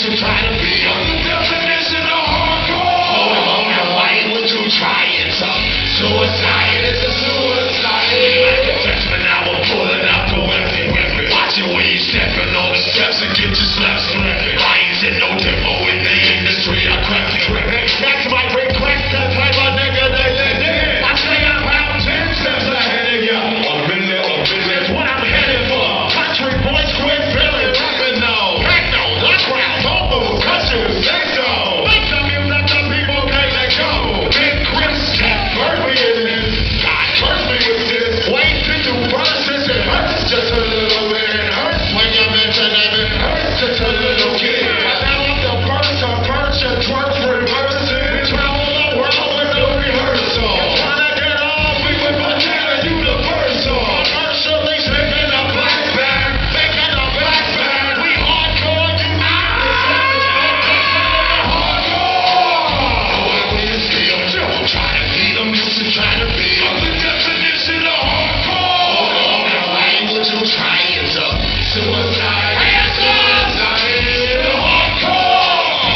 to try to be on the definition of hardcore. Hold on, why would you try it? Suicide.